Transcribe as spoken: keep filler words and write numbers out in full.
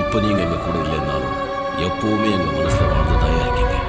இப்போ நீங்கள் எங்கள் கூட இல்லைன்னாலும் எப்போவுமே எங்கள் மனசில் வாழ்ந்துதான் இருக்கீங்க.